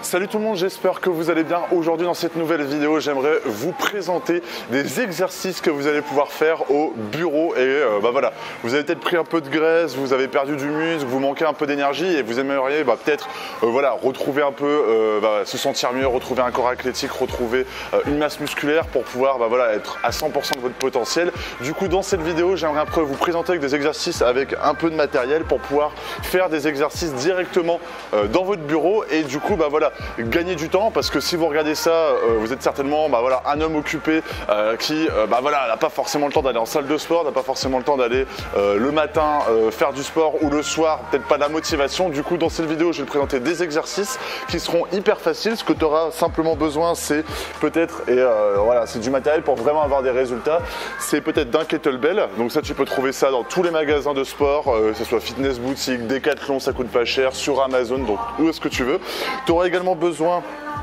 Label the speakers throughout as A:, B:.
A: Salut tout le monde, j'espère que vous allez bien. Aujourd'hui dans cette nouvelle vidéo, j'aimerais vous présenter des exercices que vous allez pouvoir faire au bureau. Et voilà, vous avez peut-être pris un peu de graisse, vous avez perdu du muscle, vous manquez un peu d'énergie et vous aimeriez peut-être retrouver un peu, se sentir mieux, retrouver un corps athlétique, retrouver une masse musculaire pour pouvoir être à 100% de votre potentiel. Du coup dans cette vidéo, j'aimerais après vous présenter avec des exercices avec un peu de matériel pour pouvoir faire des exercices directement dans votre bureau et du coup gagner du temps, parce que si vous regardez ça, vous êtes certainement un homme occupé qui n'a pas forcément le temps d'aller en salle de sport, n'a pas forcément le temps d'aller le matin faire du sport ou le soir, peut-être pas la motivation. Du coup dans cette vidéo, je vais te présenter des exercices qui seront hyper faciles. Ce que tu auras simplement besoin, c'est peut-être, c'est du matériel pour vraiment avoir des résultats, c'est peut-être d'un kettlebell. Donc ça, tu peux trouver ça dans tous les magasins de sport, que ce soit Fitness Boutique, Decathlon, ça coûte pas cher, sur Amazon, donc où est-ce que tu veux. Tu auras également besoin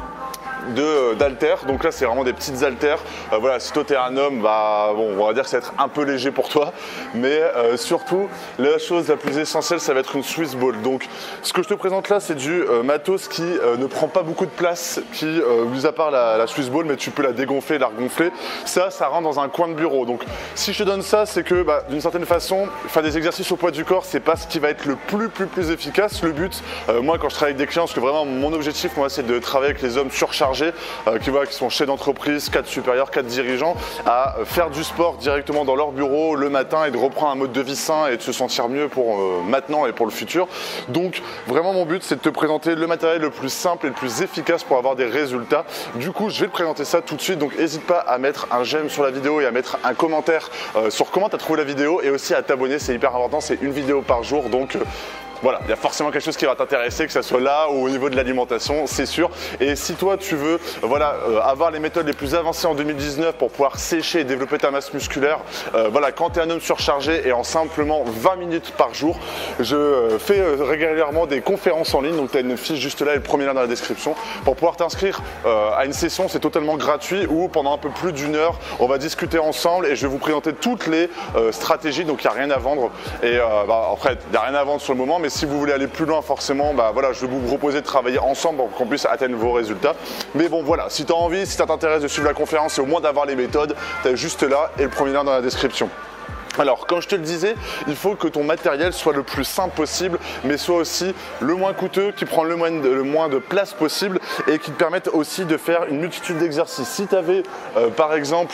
A: d'haltères, donc là c'est vraiment des petites haltères. Si toi tu es un homme, on va dire que ça va être un peu léger pour toi, mais surtout la chose la plus essentielle, ça va être une Swiss ball. Donc ce que je te présente là, c'est du matos qui ne prend pas beaucoup de place, qui mis à part la Swiss ball, mais tu peux la dégonfler, la regonfler. Ça rentre dans un coin de bureau. Donc si je te donne ça, c'est que d'une certaine façon, faire des exercices au poids du corps, c'est pas ce qui va être le plus efficace. Le but, moi quand je travaille avec des clients, parce que vraiment mon objectif, moi, c'est de travailler avec les hommes surchargés, qui sont chefs d'entreprise, cadres supérieurs, cadres dirigeants, à faire du sport directement dans leur bureau le matin et de reprendre un mode de vie sain et de se sentir mieux pour maintenant et pour le futur. Donc vraiment mon but, c'est de te présenter le matériel le plus simple et le plus efficace pour avoir des résultats. Du coup, je vais te présenter ça tout de suite, donc n'hésite pas à mettre un j'aime sur la vidéo et à mettre un commentaire sur comment tu as trouvé la vidéo, et aussi à t'abonner, c'est hyper important, c'est une vidéo par jour, donc voilà, il y a forcément quelque chose qui va t'intéresser, que ce soit là ou au niveau de l'alimentation, c'est sûr. Et si toi tu veux avoir les méthodes les plus avancées en 2019 pour pouvoir sécher et développer ta masse musculaire, quand tu es un homme surchargé et en simplement 20 minutes par jour, je fais régulièrement des conférences en ligne. Donc tu as une fiche juste là et le premier lien dans la description pour pouvoir t'inscrire à une session. C'est totalement gratuit, où pendant un peu plus d'une heure, on va discuter ensemble et je vais vous présenter toutes les stratégies. Donc il n'y a rien à vendre. Et après, il n'y a rien à vendre sur le moment, mais si vous voulez aller plus loin, forcément, je vais vous proposer de travailler ensemble pour qu'on puisse atteindre vos résultats. Mais bon, voilà, si tu as envie, si ça t'intéresse de suivre la conférence et au moins d'avoir les méthodes, tu as juste là et le premier lien dans la description. Alors, comme je te le disais, il faut que ton matériel soit le plus simple possible, mais soit aussi le moins coûteux, qui prend le moins de place possible et qui te permette aussi de faire une multitude d'exercices. Si tu avais, par exemple,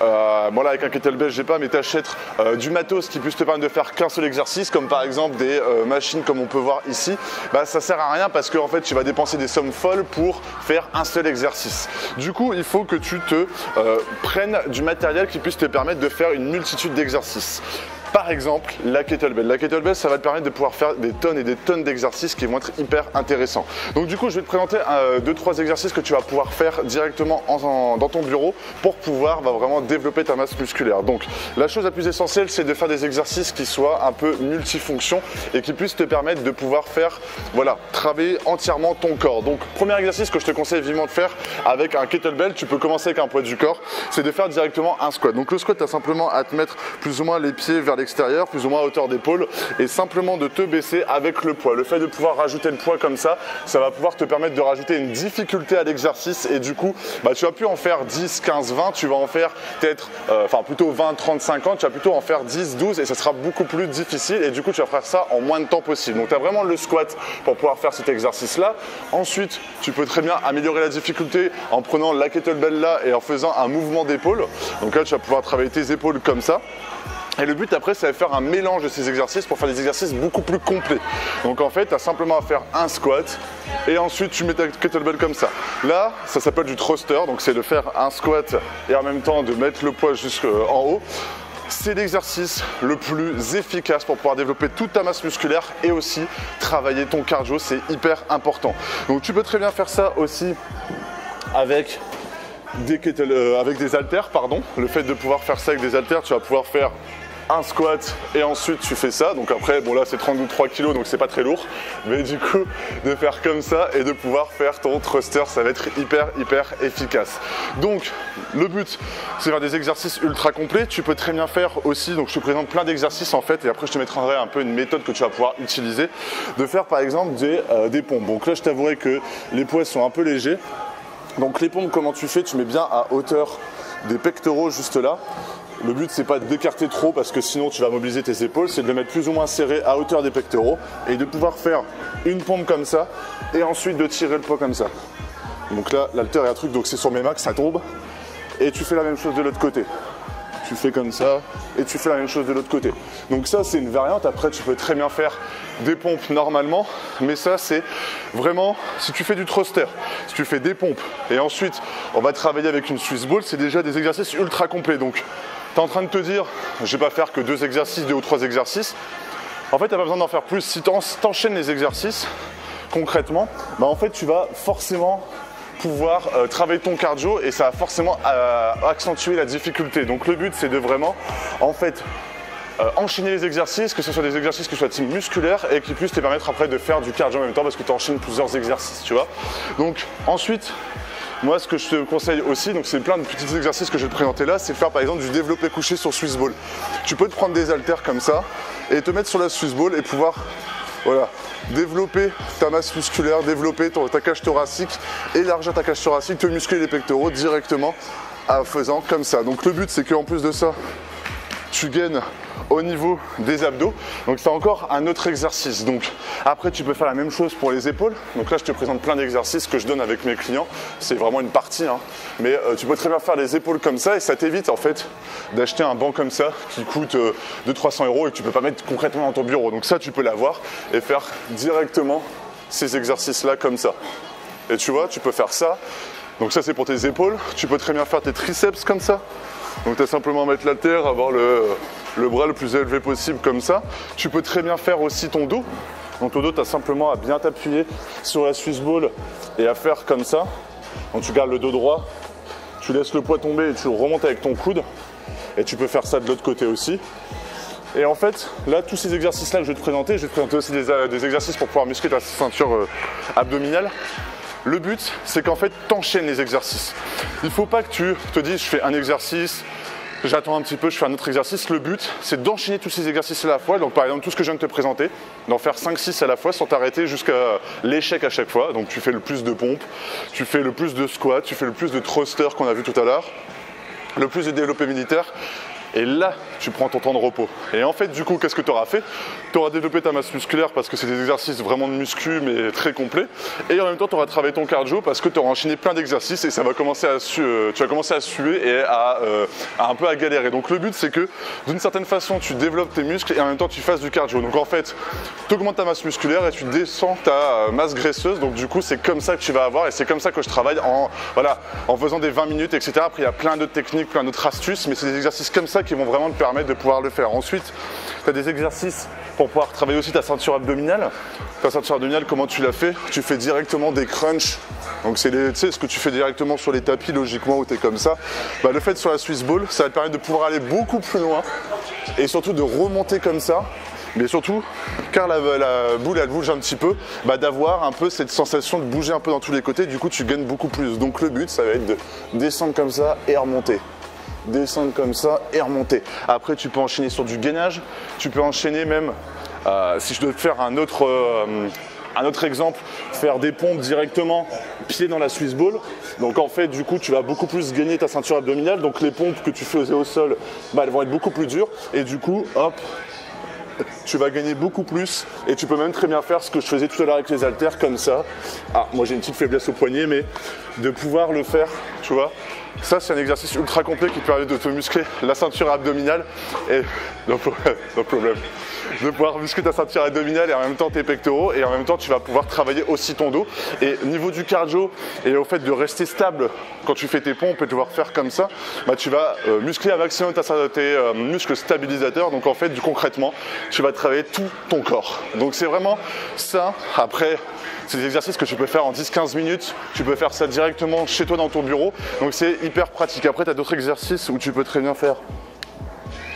A: avec un kettlebell j'ai pas, mais tu achètes du matos qui puisse te permettre de faire qu'un seul exercice, comme par exemple des machines comme on peut voir ici, ça sert à rien, parce qu'en fait tu vas dépenser des sommes folles pour faire un seul exercice. Du coup il faut que tu te prennes du matériel qui puisse te permettre de faire une multitude d'exercices. Par exemple, la kettlebell. La kettlebell, ça va te permettre de pouvoir faire des tonnes et des tonnes d'exercices qui vont être hyper intéressants. Donc du coup, je vais te présenter 2-3 exercices que tu vas pouvoir faire directement dans ton bureau pour pouvoir vraiment développer ta masse musculaire. Donc la chose la plus essentielle, c'est de faire des exercices qui soient un peu multifonctions et qui puissent te permettre de pouvoir faire, travailler entièrement ton corps. Donc premier exercice que je te conseille vivement de faire avec un kettlebell, tu peux commencer avec un poids du corps, c'est de faire directement un squat. Donc le squat, tu as simplement à te mettre plus ou moins les pieds vers l'extérieur, plus ou moins à hauteur d'épaule, et simplement de te baisser avec le poids. Le fait de pouvoir rajouter le poids comme ça va pouvoir te permettre de rajouter une difficulté à l'exercice, et du coup tu vas plus en faire 10, 15, 20, tu vas en faire peut-être plutôt 20, 30, 50, tu vas plutôt en faire 10, 12, et ça sera beaucoup plus difficile, et du coup tu vas faire ça en moins de temps possible. Donc tu as vraiment le squat pour pouvoir faire cet exercice là. Ensuite tu peux très bien améliorer la difficulté en prenant la kettlebell là et en faisant un mouvement d'épaule. Donc là tu vas pouvoir travailler tes épaules comme ça. Et le but après, c'est de faire un mélange de ces exercices pour faire des exercices beaucoup plus complets. Donc en fait, tu as simplement à faire un squat et ensuite tu mets ta kettlebell comme ça. Là, ça s'appelle du thruster, donc c'est de faire un squat et en même temps de mettre le poids jusqu'en haut. C'est l'exercice le plus efficace pour pouvoir développer toute ta masse musculaire et aussi travailler ton cardio, c'est hyper important. Donc tu peux très bien faire ça aussi avec des haltères, Le fait de pouvoir faire ça avec des haltères, tu vas pouvoir faire un squat et ensuite tu fais ça. Donc après, bon là c'est 33 kg donc c'est pas très lourd. Mais du coup, de faire comme ça et de pouvoir faire ton thruster, ça va être hyper efficace. Donc le but, c'est faire des exercices ultra complets. Tu peux très bien faire aussi, donc je te présente plein d'exercices en fait et après je te mettrai un peu une méthode que tu vas pouvoir utiliser. De faire par exemple des pompes. Donc là je t'avouerai que les poids sont un peu légers. Donc les pompes, comment tu fais? Tu mets bien à hauteur des pectoraux juste là. Le but c'est pas d'écarter trop parce que sinon tu vas mobiliser tes épaules, c'est de les mettre plus ou moins serrés à hauteur des pectoraux et de pouvoir faire une pompe comme ça et ensuite de tirer le poids comme ça. Donc là l'haltère est un truc, donc c'est sur mes max, ça tombe et tu fais la même chose de l'autre côté. Tu fais comme ça et tu fais la même chose de l'autre côté. Donc ça c'est une variante, après tu peux très bien faire des pompes normalement, mais ça c'est vraiment, si tu fais du thruster, si tu fais des pompes et ensuite on va travailler avec une Swiss ball, c'est déjà des exercices ultra complets. Donc tu es en train de te dire, je vais pas faire que 2 exercices, 2 ou 3 exercices. En fait tu n'as pas besoin d'en faire plus, si tu enchaînes les exercices concrètement, bah en fait tu vas forcément pouvoir travailler ton cardio et ça va forcément accentuer la difficulté. Donc le but c'est de vraiment en fait enchaîner les exercices, que ce soit des exercices qui soient type musculaire et qui puissent te permettre après de faire du cardio en même temps parce que tu enchaînes plusieurs exercices, tu vois. Donc ensuite, moi ce que je te conseille aussi, donc c'est plein de petits exercices que je vais te présenter là, c'est de faire par exemple du développé couché sur Swiss ball. Tu peux te prendre des haltères comme ça et te mettre sur la Swiss ball et pouvoir voilà, développer ta masse musculaire, développer ta cage thoracique, élargir ta cage thoracique, te muscler les pectoraux directement en faisant comme ça. Donc le but c'est qu'en plus de ça, tu gaines au niveau des abdos. Donc c'est encore un autre exercice. Donc après tu peux faire la même chose pour les épaules. Donc là je te présente plein d'exercices que je donne avec mes clients. C'est vraiment une partie, hein. Mais tu peux très bien faire les épaules comme ça et ça t'évite en fait d'acheter un banc comme ça qui coûte 200-300 € et que tu peux pas mettre concrètement dans ton bureau. Donc ça tu peux l'avoir et faire directement ces exercices là comme ça. Et tu vois, tu peux faire ça. Donc ça c'est pour tes épaules. Tu peux très bien faire tes triceps comme ça. Donc tu as simplement à mettre l'haltère, avoir le bras le plus élevé possible comme ça. Tu peux très bien faire aussi ton dos. Donc ton dos, tu as simplement à bien t'appuyer sur la Swiss ball et à faire comme ça. Donc tu gardes le dos droit, tu laisses le poids tomber et tu le remontes avec ton coude. Et tu peux faire ça de l'autre côté aussi. Et en fait, là, tous ces exercices-là que je vais te présenter aussi des exercices pour pouvoir muscler ta ceinture abdominale. Le but, c'est qu'en fait, tu enchaînes les exercices. Il ne faut pas que tu te dises, je fais un exercice, j'attends un petit peu, je fais un autre exercice. Le but, c'est d'enchaîner tous ces exercices à la fois. Donc par exemple, tout ce que je viens de te présenter, d'en faire 5-6 à la fois sans t'arrêter jusqu'à l'échec à chaque fois. Donc tu fais le plus de pompes, tu fais le plus de squats, tu fais le plus de thrusters qu'on a vu tout à l'heure, le plus de développé militaire. Et là, tu prends ton temps de repos. Et en fait, du coup, qu'est-ce que tu auras fait? Tu auras développé ta masse musculaire parce que c'est des exercices vraiment de muscu, mais très complets. Et en même temps, tu auras travaillé ton cardio parce que tu auras enchaîné plein d'exercices et ça va commencer à tu vas commencer à suer et à un peu à galérer. Donc le but, c'est que d'une certaine façon, tu développes tes muscles et en même temps, tu fasses du cardio. Donc en fait, tu augmentes ta masse musculaire et tu descends ta masse graisseuse. Donc du coup, c'est comme ça que tu vas avoir et c'est comme ça que je travaille en faisant des 20 minutes, etc. Après, il y a plein d'autres techniques, plein d'autres astuces, mais c'est des exercices comme ça qui vont vraiment te permettre de pouvoir le faire. Ensuite, tu as des exercices pour pouvoir travailler aussi ta ceinture abdominale. Ta ceinture abdominale, comment tu la fais? Tu fais directement des crunchs. Donc c'est ce que tu fais directement sur les tapis, logiquement, où tu es comme ça. Bah, le fait sur la Swiss ball, ça va te permettre de pouvoir aller beaucoup plus loin et surtout de remonter comme ça. Mais surtout, car la boule elle bouge un petit peu, bah, d'avoir un peu cette sensation de bouger un peu dans tous les côtés. Du coup, tu gagnes beaucoup plus. Donc le but, ça va être de descendre comme ça et remonter. Descendre comme ça et remonter. Après, tu peux enchaîner sur du gainage. Tu peux enchaîner même, si je dois te faire un autre exemple, faire des pompes directement pied dans la Swiss ball. Donc en fait, du coup, tu vas beaucoup plus gagner ta ceinture abdominale. Donc les pompes que tu faisais au sol, bah, elles vont être beaucoup plus dures. Et du coup, hop, tu vas gagner beaucoup plus et tu peux même très bien faire ce que je faisais tout à l'heure avec les haltères comme ça. Ah, moi j'ai une petite faiblesse au poignet, mais de pouvoir le faire, tu vois. Ça, c'est un exercice ultra complet qui te permet de te muscler la ceinture abdominale et no problème. De pouvoir muscler ta ceinture abdominale et en même temps tes pectoraux et en même temps tu vas pouvoir travailler aussi ton dos. Et niveau du cardio et au fait de rester stable quand tu fais tes pompes et de devoir faire comme ça, bah, tu vas muscler un maximum tes muscles stabilisateurs. Donc en fait, concrètement, tu vas travailler tout ton corps. Donc c'est vraiment ça. Après, c'est des exercices que tu peux faire en 10-15 minutes. Tu peux faire ça directement chez toi dans ton bureau. Donc c'est hyper pratique. Après, tu as d'autres exercices où tu peux très bien faire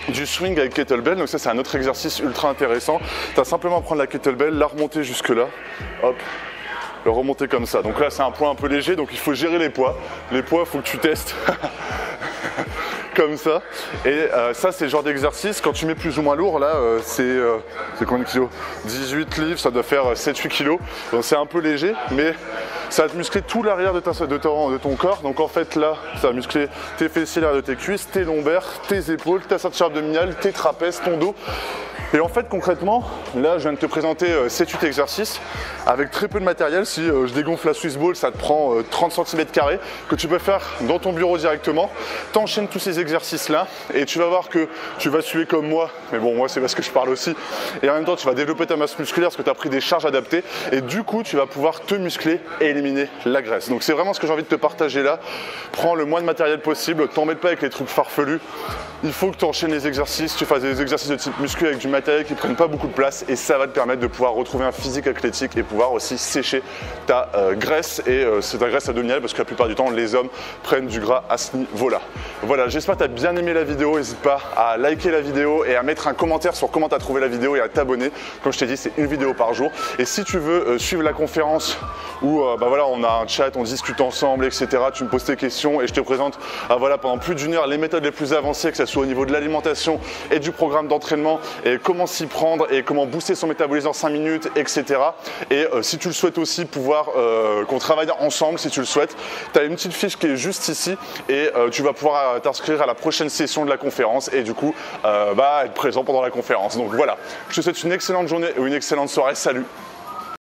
A: du swing avec kettlebell. Donc ça c'est un autre exercice ultra intéressant. Tu as simplement à prendre la kettlebell, la remonter jusque là, hop, le remonter comme ça. Donc là c'est un poids un peu léger, donc il faut gérer les poids. Les poids, il faut que tu testes. Comme ça, et ça c'est le genre d'exercice quand tu mets plus ou moins lourd. Là c'est combien de kilos? 18 livres, ça doit faire 7-8 kilos, donc c'est un peu léger, mais ça va te muscler tout l'arrière de ton corps. Donc en fait là ça va muscler tes fessiers, l'arrière de tes cuisses, tes lombaires, tes épaules, ta ceinture abdominale, tes trapèzes, ton dos. Et en fait concrètement, là je viens de te présenter 7-8 exercices avec très peu de matériel. Si je dégonfle la Swiss Ball, ça te prend 30 cm² que tu peux faire dans ton bureau directement. T'enchaînes tous ces exercices là et tu vas voir que tu vas suer comme moi, mais bon moi c'est parce que je parle aussi, et en même temps tu vas développer ta masse musculaire parce que tu as pris des charges adaptées et du coup tu vas pouvoir te muscler et éliminer la graisse. Donc c'est vraiment ce que j'ai envie de te partager là. Prends le moins de matériel possible, t'embête pas avec les trucs farfelus. Il faut que tu enchaînes les exercices, tu fasses des exercices de type muscu avec du matériel qui ne prennent pas beaucoup de place et ça va te permettre de pouvoir retrouver un physique athlétique et pouvoir aussi sécher ta graisse et c'est ta graisse abdominale parce que la plupart du temps les hommes prennent du gras à ce niveau-là. Voilà, j'espère que tu as bien aimé la vidéo. N'hésite pas à liker la vidéo et à mettre un commentaire sur comment tu as trouvé la vidéo et à t'abonner. Comme je t'ai dit, c'est une vidéo par jour. Et si tu veux suivre la conférence où voilà, on a un chat, on discute ensemble, etc. Tu me poses tes questions et je te présente voilà, pendant plus d'1 heure les méthodes les plus avancées, que ce soit au niveau de l'alimentation et du programme d'entraînement et comment s'y prendre et comment booster son métabolisme en 5 minutes, etc. Et si tu le souhaites aussi, pouvoir qu'on travaille ensemble, si tu le souhaites, tu as une petite fiche qui est juste ici et tu vas pouvoir t'inscrire à la prochaine session de la conférence et du coup être présent pendant la conférence. Donc voilà, je te souhaite une excellente journée ou une excellente soirée. Salut!